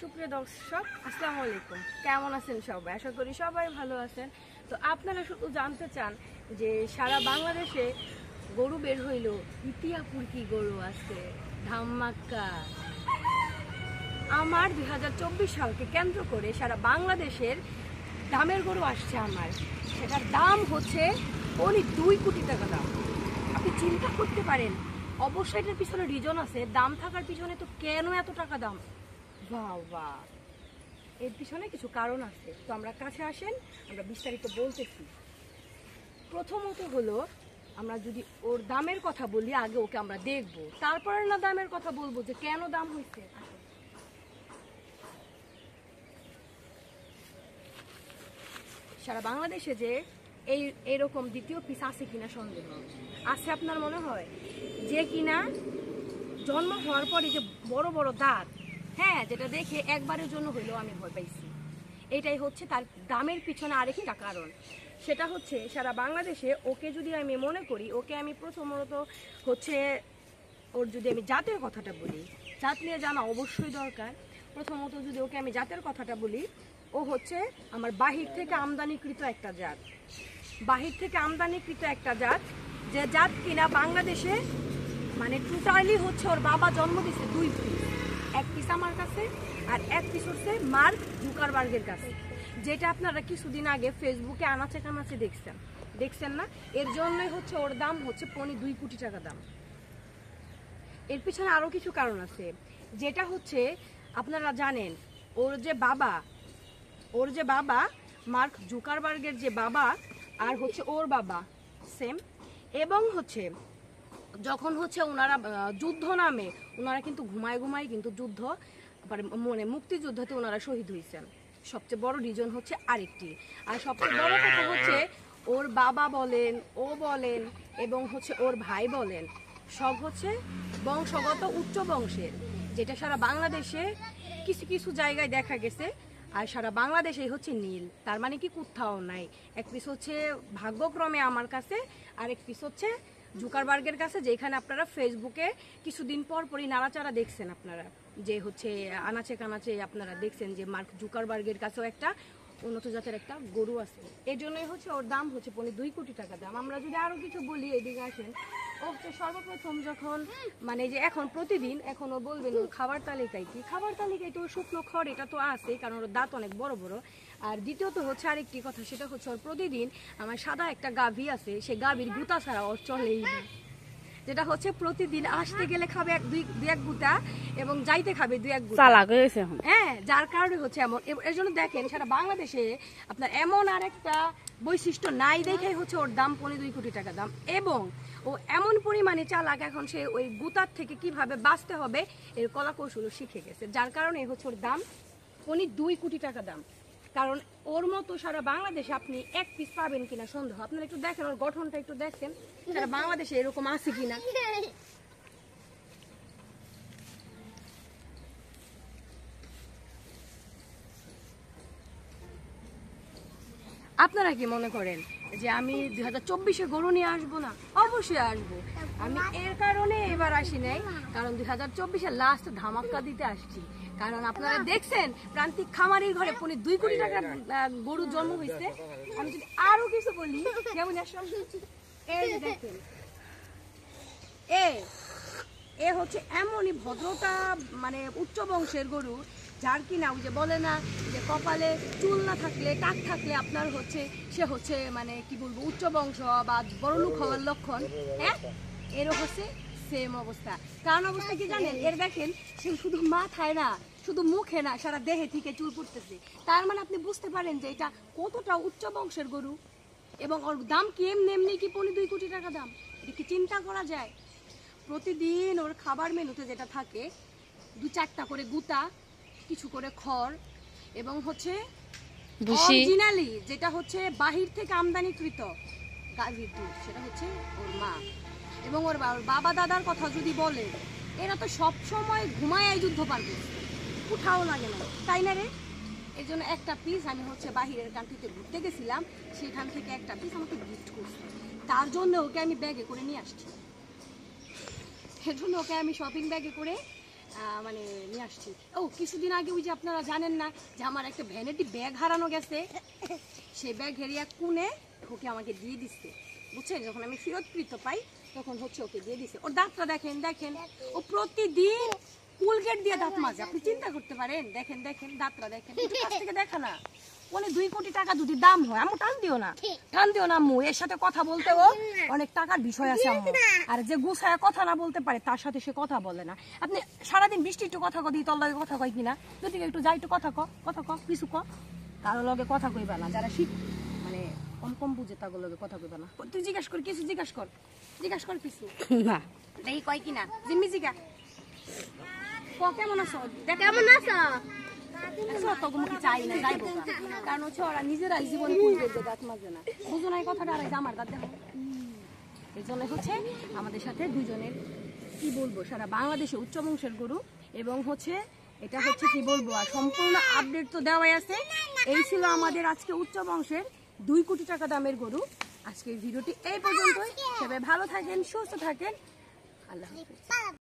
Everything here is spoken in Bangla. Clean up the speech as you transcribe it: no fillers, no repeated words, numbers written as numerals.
সুপ্রিয় দর্শক, আসসালামু আলাইকুম। কেমন আছেন সবাই? আশা করি সবাই ভালো আছেন। তো আপনারা শুধু জানতে চান যে সারা বাংলাদেশে গরু বের হইল, ইতিয়াপুর কি গরু আছে, ধামাক্কা। আমার 2024 সালকে কেন্দ্র করে সারা বাংলাদেশের দামের গরু আসছে আমার। সেটার দাম হচ্ছে 2 কোটি টাকা দাম। আপনি চিন্তা করতে পারেন, অবশ্যই এটার পিছনে রিজন আছে। দাম থাকার পিছনে তো কেন এত টাকা দাম? বাবা, এর পিছনে কিছু কারণ আছে। তো আমরা কাছে আসেন, আমরা বিস্তারিত বলতেছি। প্রথমত হলো, আমরা যদি ওর দামের কথা বলি, আগে ওকে আমরা দেখব, তারপরে না দামের কথা বলবো যে কেন দাম হয়েছে। সারা বাংলাদেশে যে এইরকম দ্বিতীয় পিস আছে কিনা সন্দেহ আছে আপনার মনে হয়? যে কিনা জন্ম হওয়ার পরে যে বড় বড় দাঁত, হ্যাঁ, যেটা দেখে একবারের জন্য হইলেও আমি ভয় পাইছি। এটাই হচ্ছে তার দামের পিছনে আরেকটা কারণ। সেটা হচ্ছে সারা বাংলাদেশে ওকে যদি আমি মনে করি, ওকে আমি প্রথমত হচ্ছে ওর যদি আমি জাতের কথাটা বলি, জাত নিয়ে জানা অবশ্যই দরকার। প্রথমত যদি ওকে আমি জাতের কথাটা বলি, ও হচ্ছে আমার বাহির থেকে আমদানিকৃত একটা জাত। বাহির থেকে আমদানিকৃত একটা জাত, যে জাত কিনা বাংলাদেশে মানে টোটালি হচ্ছে ওর বাবা জন্ম দিচ্ছে 2 পিস। এক পিস আমার কাছে আর এক পিস হচ্ছে মার্ক জুকারবার্গের কাছে, যেটা আপনারা কিছুদিন আগে ফেসবুকে আনাচে কানাচে দেখছেন না? এর জন্যই হচ্ছে ওর দাম হচ্ছে 2 কোটি টাকা দাম। এর পিছনে আরো কিছু কারণ আছে, যেটা হচ্ছে আপনারা জানেন ওর যে বাবা মার্ক জুকারবার্গের যে বাবা আর হচ্ছে ওর বাবা সেম। এবং হচ্ছে যখন হচ্ছে ওনারা যুদ্ধ নামে, ওনারা কিন্তু ঘুমায় কিন্তু যুদ্ধ মানে মুক্তিযুদ্ধতে ওনারা শহীদ হয়েছেন। সবচেয়ে বড় রিজন হচ্ছে আরেকটি। আর সবচেয়ে বড় কথা হচ্ছে ওর বাবা বলেন, ও বলেন এবং হচ্ছে ওর ভাই বলেন, সব হচ্ছে বংশগত উচ্চ বংশের, যেটা সারা বাংলাদেশে কিছু কিছু জায়গায় দেখা গেছে। আর সারা বাংলাদেশেই হচ্ছে নীল, তার মানে কি কোথাও নাই। এক পিস হচ্ছে ভাগ্যক্রমে আমার কাছে, আরেক পিস হচ্ছে জুকারবার্গের কাছে, যেখানে আপনারা ফেসবুকে কিছুদিন পরই নাড়াচাড়া দেখছেন। আপনারা যে হচ্ছে আনাচে কানাচে আপনারা দেখছেন যে মার্ক জুকারবার্গের কাছেও একটা উন্নত জাতের একটা গরু আছে। এর জন্যই হচ্ছে ওর দাম হচ্ছে 2 কোটি টাকা দাম। আমরা যদি আরো কিছু বলি, এদিকে আসেন। ও হচ্ছে সর্বপ্রথম যখন মানে যে এখন প্রতিদিন, এখন ও বলবেন ওর খাবার তালিকায় কি, খাবার তালিকায় তো শুকনো খড় এটা তো আছে, কারণ ওর দাঁত অনেক বড় বড়। আর দ্বিতীয়ত হচ্ছে আরেকটি কথা, সেটা হচ্ছে ওর প্রতিদিন আমার সাদা একটা গাভী আছে, সে গাভীর গুতা ছাড়া ওর চলেই না। যেটা হচ্ছে প্রতিদিন আসতে গেলে খাবে দুই এক গুতা এবং যাইতে খাবে 2 এক গুতা। হ্যাঁ, যার কারণে হচ্ছে এমন। এর জন্য দেখেন সারা বাংলাদেশে আপনার এমন আরেকটা বৈশিষ্ট্য নাই, দেখেই হচ্ছে ওর দাম 2 কোটি টাকা দাম। এবং ও এমন পরিমাণে চালাক, এখন সে ওই গুতার থেকে কিভাবে বাঁচতে হবে এর কলা কৌশল শিখে গেছে, যার কারণে হচ্ছে ওর দাম 2 কোটি টাকা দাম। কারণ ওর মতো সারা বাংলাদেশে আপনি এক পিস পাবেন কিনা সন্দেহ। আপনারা একটু দেখেন, ওর গঠনটা একটু দেখেন, সারা বাংলাদেশে এরকম আছে কিনা। আপনারা কি মনে করেন যে আমি 2024-এ গরু নিয়ে আসবো না? অবশ্যই আসবো। আমি এর কারণে এবার আসি নাই, কারণ 2024-এ লাস্ট ধামাক্কা দিতে আসছি। কারণ আপনারা দেখছেন প্রান্তিক খামারির ঘরে 2 কোটি টাকার গরু জন্ম হয়েছে। আমি যদি আরো কিছু বলি, যেমন এই দেখেন, এ হচ্ছে এমনই ভদ্রতা মানে উচ্চ বংশের গরু, যার কিনা ওই যে বলে না যে কপালে চুল না থাকলে টাক থাকলে আপনার হচ্ছে সে হচ্ছে মানে কি বলবো উচ্চ বংশ বা বড়লোক হওয়ার লক্ষণ। হ্যাঁ, এরও হচ্ছে সেম অবস্থা। কারণ অবস্থা কি জানেন, এর দেখেন সে শুধু মাথায় না, শুধু মুখে না, সারা দেহে থেকে চুল পড়তেছে। তার মানে আপনি বুঝতে পারেন যে এটা কতটা উচ্চ বংশের গরু। এবং ওর দাম কি এমনি কি 2 কোটি টাকা দাম, এটা কি চিন্তা করা যায়? প্রতিদিন ওর খাবার মেনুতে যেটা থাকে 2-4টা করে গুতা, কিছু করে খড় এবং হচ্ছে অরিজিনালি যেটা হচ্ছে বাহির থেকে আমদানিকৃত গাভীর দুধ, সেটা হচ্ছে ওর মা। এবং ওর বাবা দাদার কথা যদি বলে, এরা তো সব সময় ঘুমায় যুদ্ধ পারবে, উঠাও লাগে না, তাই না রে? এই জন্য একটা পিস আমি হচ্ছে বাহিরের কান্ট্রিতে ঘুরতে গেছিলাম, সেখান থেকে একটা পিস আমাকে গিফট করছে। তার জন্য ওকে আমি ব্যাগে করে নিয়ে আসছি। এর জন্য ওকে আমি শপিং ব্যাগে করে মানে নিয়ে আসছি। ও কিছুদিন আগে ওই যে আপনারা জানেন না যে আমার একটা ভ্যানিটি ব্যাগ হারানো গেছে, সেই ব্যাগ হেরিয়া কুনে ওকে আমাকে দিয়ে দিচ্ছে, বুঝছেন? যখন আমি ফেরতকৃত পাই তখন হচ্ছে ওকে দিয়ে দিচ্ছে। ওর দাঁতটা দেখেন, দেখেন ও প্রতিদিন কোলগেট দিয়ে দাঁত মাজে, আপনি চিন্তা করতে পারেন? দেখেন দেখেন দাঁতটা দেখেন, একটু কাছ থেকে দেখা না। বলে 2 কোটি টাকা যদি দাম হয়, আম্মু টান দিও না, টান দিও না আম্মু, এর সাথে কথা বলতেও অনেক টাকার বিষয় আছে আম্মু। আর যে গুছায় কথা না বলতে পারে তার সাথে সে কথা বলে না। আপনি সারাদিন বৃষ্টি একটু কথা কই, তোর লগে কথা কই কিনা, যদি একটু যাই একটু কথা ক কিছু ক, কারো লগে কথা কইবা না, যারা শিখ মানে কম কম বুঝে তার লগে কথা কইবা না। তুই জিজ্ঞাসা কর কিছু, জিজ্ঞাসা কর কিছু না দেখি কয় কিনা, জিম্মি জিগা ক কেমন আছো, দেখ কেমন আছো? চাই না যাইবো না। কারণ হচ্ছে ওরা নিজেরাই জীবন করবে যে দাঁত মাজে না, বুঝো না এই কথাটা? আর আমার দাঁত দেখো, এই জন্য হচ্ছে আমাদের সাথে দুজনের কি বলবো সারা বাংলাদেশে উচ্চ বংশের গরু, এবং হচ্ছে এটা হচ্ছে কি বলবো, আর সম্পূর্ণ আপডেট তো দেওয়াই আছে। এই ছিল আমাদের আজকে উচ্চ বংশের 2 কোটি টাকা দামের গরু। আজকের ভিডিওটি এই পর্যন্তই। সবাই ভালো থাকেন, সুস্থ থাকেন, আল্লাহ হাফেজ।